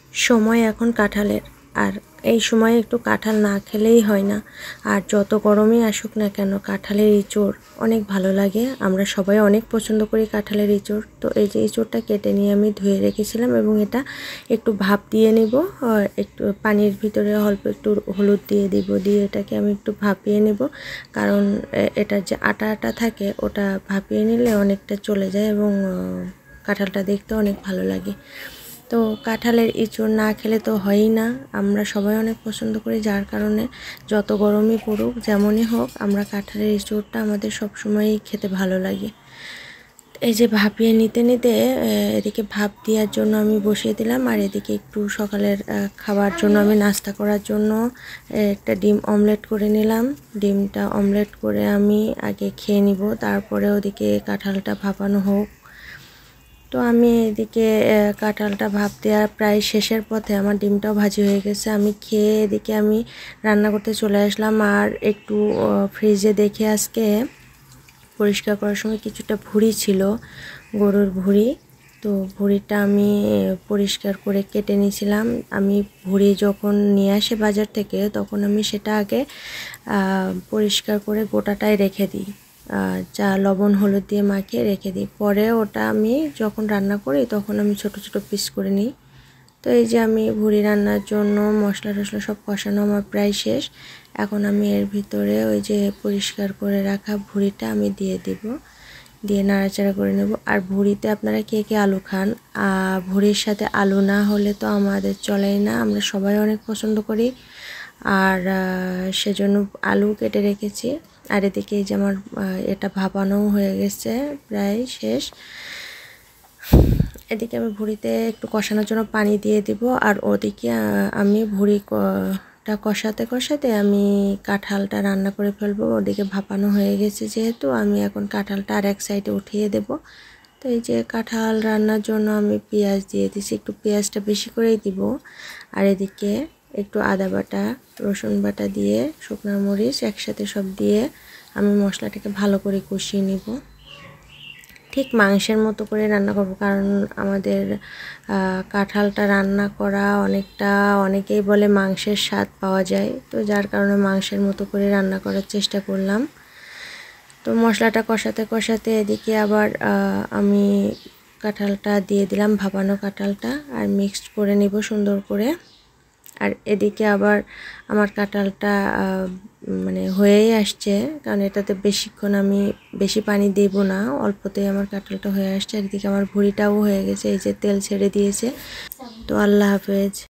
সময় এখন কাঁঠালের, আর এই সময়ে একটু কাঁঠাল না খেলেই হয় না। আর যত গরমই আসুক না কেন, কাঁঠালের ইঁচড় অনেক ভালো লাগে। আমরা সবাই অনেক পছন্দ করি কাঁঠালের ইঁচড়। তো এই যে ইঁচড়টা কেটে নিয়ে আমি ধুয়ে রেখেছিলাম এবং এটা একটু ভাপ দিয়ে নেব। একটু পানির ভিতরে অল্প একটু হলুদ দিয়ে দিব, দিয়ে এটাকে আমি একটু ভাপিয়ে নেব। কারণ এটার যে আটা আটা থাকে ওটা ভাপিয়ে নিলে অনেকটা চলে যায় এবং কাঁঠালটা দেখতে অনেক ভালো লাগে। তো কাঁঠালের ইঁচড় না খেলে তো হয়ই না। আমরা সবাই অনেক পছন্দ করি, যার কারণে যত গরমই পড়ুক যেমনই হোক আমরা কাঁঠালের ইঁচড়টা আমাদের সবসময়ই খেতে ভালো লাগে। এই যে ভাপিয়ে নিতে নিতে এদিকে ভাপ দেওয়ার জন্য আমি বসিয়ে দিলাম, আর এদিকে একটু সকালের খাবার জন্য আমি নাস্তা করার জন্য একটা ডিম অমলেট করে নিলাম। ডিমটা অমলেট করে আমি আগে খেয়ে নিব, তারপরে ওদিকে কাঁঠালটা ভাপানো হোক। তো আমি এদিকে কাঁঠালটা ভাপ দেওয়ার প্রায় শেষের পথে আমার ডিমটাও ভাজি হয়ে গেছে। আমি খেয়ে এদিকে আমি রান্না করতে চলে আসলাম। আর একটু ফ্রিজে দেখে আজকে পরিষ্কার করার সময় কিছুটা ভুঁড়ি ছিল, গরুর ভুঁড়ি। তো ভুঁড়িটা আমি পরিষ্কার করে কেটে নিয়েছিলাম। আমি ভুঁড়ি যখন নিয়ে আসে বাজার থেকে তখন আমি সেটা আগে পরিষ্কার করে গোটাটাই রেখে দিই, যা লবণ হলুদ দিয়ে মাখিয়ে রেখে দিই। পরে ওটা আমি যখন রান্না করি তখন আমি ছোট ছোট পিস করে নিই। তো এই যে আমি ভুঁড়ি রান্নার জন্য মশলা টশলা সব কষানো আমার প্রায় শেষ। এখন আমি এর ভিতরে ওই যে পরিষ্কার করে রাখা ভুঁড়িটা আমি দিয়ে দিব, দিয়ে নাড়াচাড়া করে নেব। আর ভুঁড়িতে আপনারা কে কে আলু খান? ভুঁড়ির সাথে আলু না হলে তো আমাদের চলেই না, আমরা সবাই অনেক পছন্দ করি। আর সেজন্য আলু কেটে রেখেছি। আর এদিকে এই যে আমার এটা ভাপানো হয়ে গেছে, প্রায় শেষ। এদিকে আমি ভুঁড়িতে একটু কষানোর জন্য পানি দিয়ে দিব, আর ওদিকে আমি ভুঁড়িটা কষাতে কষাতে আমি কাঁঠালটা রান্না করে ফেলবো। ওদিকে ভাপানো হয়ে গেছে যেহেতু, আমি এখন কাঁঠালটা আর এক সাইডে উঠিয়ে দেব। তো এই যে কাঁঠাল রান্নার জন্য আমি পেঁয়াজ দিয়ে দিছি, একটু পেঁয়াজটা বেশি করেই দিব। আর এদিকে একটু আদা বাটা, রসুন বাটা দিয়ে, শুকনো মরিচ একসাথে সব দিয়ে আমি মশলাটাকে ভালো করে কষিয়ে নিব। ঠিক মাংসের মতো করে রান্না করব, কারণ আমাদের কাঁঠালটা রান্না করা অনেকেই বলে মাংসের স্বাদ পাওয়া যায়। তো যার কারণে মাংসের মতো করে রান্না করার চেষ্টা করলাম। তো মশলাটা কষাতে কষাতে এদিকে আবার আমি কাঁঠালটা দিয়ে দিলাম, ভাপানো কাঁঠালটা, আর মিক্সড করে নিব সুন্দর করে। আর এদিকে আবার আমার কাঁঠালটা মানে হয়েই আসছে, কারণ এটাতে বেশিক্ষণ আমি বেশি পানি দেব না, অল্পতেই আমার কাঁঠালটা হয়ে আসছে। আর এদিকে আমার ভুঁড়িটাও হয়ে গেছে, এই যে তেল ছেড়ে দিয়েছে। তো আল্লাহ হাফেজ।